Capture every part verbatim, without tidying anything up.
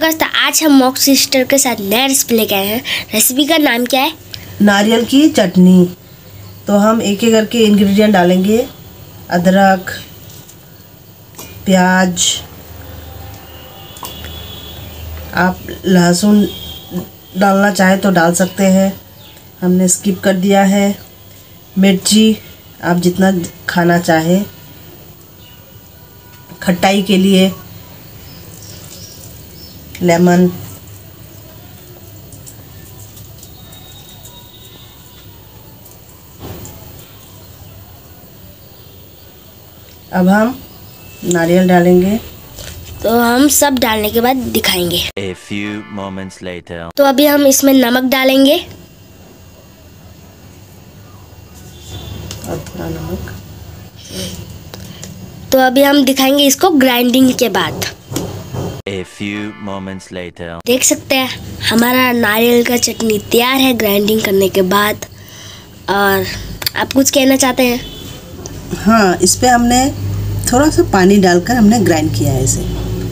तो आज हम मॉक सिस्टर के साथ नया रेसिपी लेके आए हैं। रेसिपी का नाम क्या है? नारियल की चटनी। तो हम एक एक करके इंग्रेडिएंट डालेंगे। अदरक, प्याज, आप लहसुन डालना चाहे तो डाल सकते हैं, हमने स्किप कर दिया है। मिर्ची आप जितना खाना चाहे। खट्टाई के लिए लेमन, अब हम नारियल डालेंगे। तो हम सब डालने के बाद दिखाएंगे। A few moments later. तो अभी हम इसमें नमक डालेंगे और थोड़ा नमक। तो अभी हम दिखाएंगे इसको ग्राइंडिंग के बाद। A few moments later. देख सकते हैं हमारा नारियल का चटनी तैयार है ग्राइंडिंग करने के बाद। और आप कुछ कहना चाहते हैं? हाँ, इस पे हमने थोड़ा सा पानी डालकर हमने ग्राइंड किया है इसे।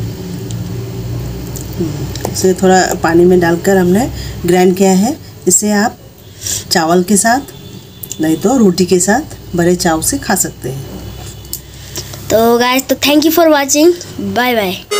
इसे थोड़ा पानी में डालकर हमने ग्राइंड किया है। इसे आप चावल के साथ नहीं तो रोटी के साथ बड़े चाव से खा सकते हैं। तो गाइस, तो thank you for watching. Bye bye.